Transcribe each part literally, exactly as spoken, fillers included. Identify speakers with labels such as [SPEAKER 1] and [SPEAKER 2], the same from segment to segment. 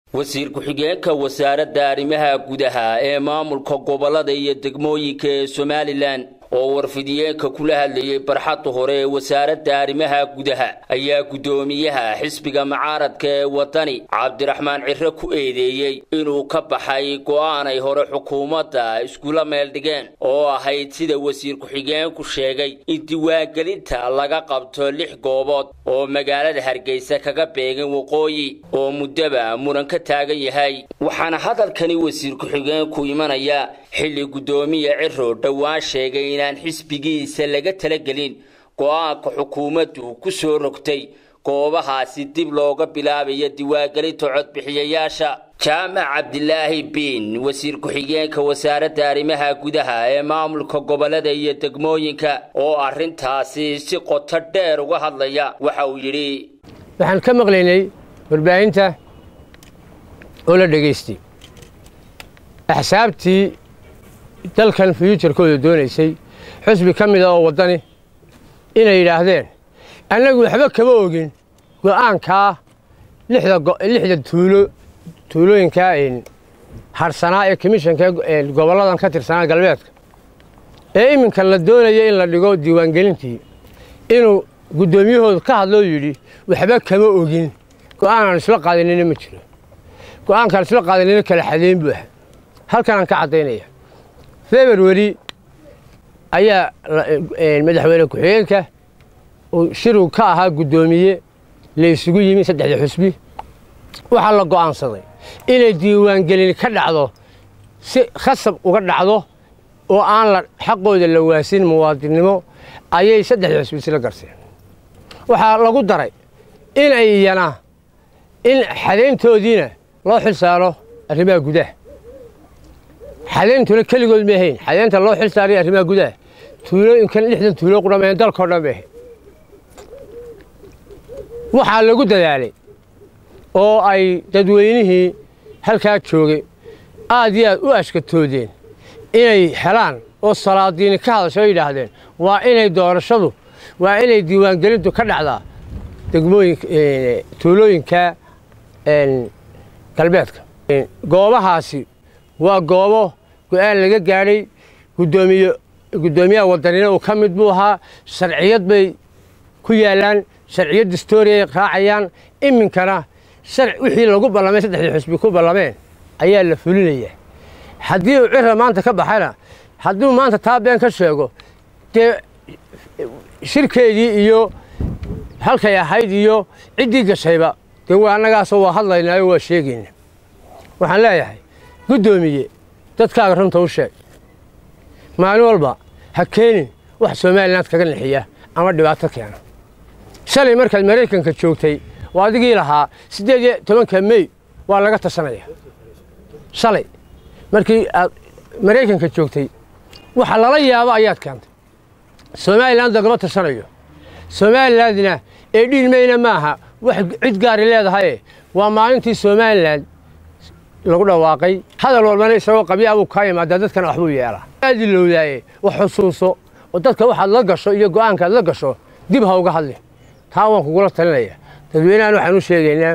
[SPEAKER 1] wasiir ku-xigeenka wasaaradda arrimaha gudaha ee maamulka gobolada iyo degmooyinka ee Somaliland oo warfidiyeenka kula hadlayay barxadda hore ee wasaaradda arrimaha gudaha ayaa gudoomiyaha xisbiga mucaaradka ee wadani Cabdiraxmaan Cirre ku eedeeyay inuu ka baxay go'aan ay hore xukuumadda iskula meel dhigeen oo ahayd sida wasiir ku-xigeenku sheegay in diiwaangelinta laga qabto lix goobood oo magaalada Hargeysa kaga beegan waqooyi oo muddaba muran ka taagan yahay waxaana hadalkani wasiir ku-xigeenku imanaya xilli gudoomiye Cirre dhawaan sheegay inaan xisbigiisa laga talagelin go'aanka xukuumaddu ku soo rogtay goobahaasi dib looga bilaabayo diiwaangelinta codbixiyayaasha Jaamac Cabdilaahi bin wasiir ku-xigeenka wasaaradda arrimaha gudaha ee maamulka gobolada iyo degmooyinka oo arintaasi si qoto dheer uga hadlaya waxa uu yiri
[SPEAKER 2] waxaan ka maqlaynay warbaahinta oo la dhageystay axsaabtii dalkan future-kooda doonaysay xisbi ka mid ah oo wadani inay yiraahdeen anagu waxba kaba ogin go'aanka lixda lixda tuulo tuulooyinka in harsanaa ee commissionka goboladan ka tirsanaa galbeedka ee iminka la doonayo in la dhigo diiwaangelintii inuu gudoomiyahooda ka hadlo yiri waxba kaba ogin go'aan isla qaadinina ma jiro go'aanka isla qaadinina kala xadeyn buu halkan ka cadeynaya February ayaa madaxweyne ku-xigeenka oo shiru ka ahaa gudoomiye la isugu yimi saddex xusbi waxa la go'aansaday inay diiwaangelin ka dhacdo si khasab uga dhacdo oo aan la xaqooda la waasin muwaadinimo ayay saddex xusbi isla garseen waxa lagu daray in ay yana in xadeyntoodiina loo xilsaaro arrimaha gudaha xadeentuna kaligood ma ahayn xadeenta loo xilsaaray arrimaha gudaha tuulooyinkan lixdan tuulo qudhameen dalka oo dhan baa waxa lagu dadaalay oo ay dadweynihii halka joogay aad iyo aad u ashkatoodeen inay helaan oo salaadiin ka hadasho yiraahdeen waa inay doorashadu waa inay diiwaangelintu ka dhacdaa degmooyinka tuulooyinka een galbeedka goobahaasi waa goobo go'aan laga gaaray gudoomiye gudoomiyaha wadanina oo kamid buu ahaa sharciyad bay ku yaalaan sharciyad dastuuriye raacayaan iminkana sharci wixii lagu ballamay saddex xisbi ku ballameen ayaa la fulinaya haddii uu Cirre maanta ka baxayna haddii maanta taabeen ka sheego de shirkeedii iyo halkay ahayd iyo cidii gashayba de waa anagaas oo hadlaynaa oo sheegayna waxaan leeyahay gudoomiye dadkaaga runta u sheeg maalin walba ha keenin wax Soomaaliland kaga naxiya ama dhibaato keena shalay markaad Mareykanka joogtay waa adigii lahaa siddeed iyo tobanka May waa laga tashanaya shalay markii aad Mareykanka joogtay waxa lala yaabo ayaad keentay Soomaaliland lagama tashanayo Soomaalilandna ee dhilmayna maaha wax cid gaar leedahay waa maalintii Soomaaliland lagu dhawaaqay hadal walbana isagoo qabiya uu ka yimaado dadkan wax buu yeelaa aad ilowday wax xusuuso oo dadka waxa la gasho iyo go'aanka la gasho dib ha uga hadli taa waan kugu la talinaya dadweynahan waxaan u sheegaynaa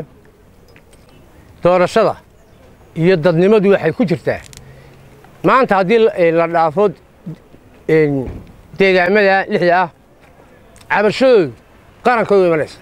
[SPEAKER 2] doorashada iyo dadnimadu waxay ku jirtaa maanta hadii la dhaafo in deegaamada lixda ah cabashoodu qarankooda imanaysa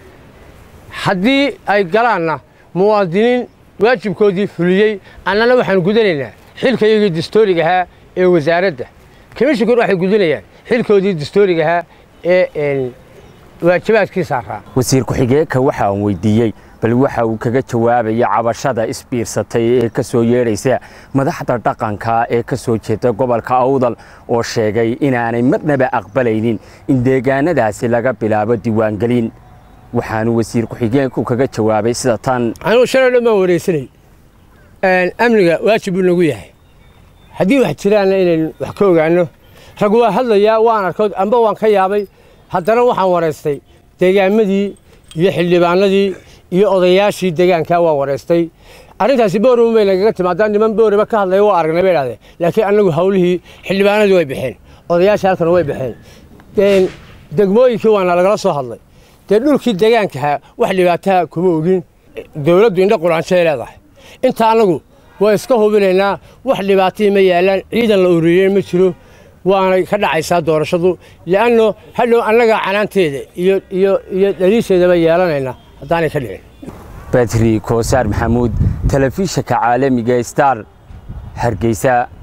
[SPEAKER 2] haddii ay galaanna muwaadiniin waajibkoodii fuliyay annana waxaan gudanaynaa xilkayga dastuuriga ahaa ee wasaaradda commissionku waxay gudanayaan xilkoodii dastuuriga ahaa ee waajibaadkiisa saaraa
[SPEAKER 1] wasiir ku-xigeenka waxa uu weydiiyay bal waxa uu kaga jawaabay cabashada isbiirsatay ee ka soo yeeraysa madaxda dhaqanka ee ka soo jeeda gobolka Awdal oo sheegay inaanay marnaba aqbalaynin in deegaanadaasi laga bilaabo diiwaangelin waxaanu wasiir ku-xigeenku kaga jawaabay sida tan
[SPEAKER 2] anu shalay ma wareysanay aan amniga waajib u nagu yahay hadii wax jiraan inaan wax ka ogaano rag waa hadlaya waan arkood amba waan ka yaabay haddana waxaan wareystay deegaamadii iyo xildhibaanadii iyo odayaashii deegaanka waa wareystay arintaasi booruma may laga timaadaan niman booraba ka hadlay waa aragnay beelaade laakiin anagu hawlihii xildhibaanadu way bixeen odayaasha halkan way bixeen degmooyinkii waana lagala soo hadlay dee dhulkii deegaanka wax dhibaato kuma ogin dawladdu indho quraanshay leedahay inta anagu waa iska hubinaynaa wax dhibaato ma yaalaan ciidan la ururiyay ma jiro waana ka dhacaysaa doorashadu laano hadhow annaga canaanteeda iyo iyo iyo dhaliisheedaba yeelanayna haddaanay ka dhicin
[SPEAKER 1] Badri Koosar Maxamuud telefishinka caalamiga Star Hargeysa.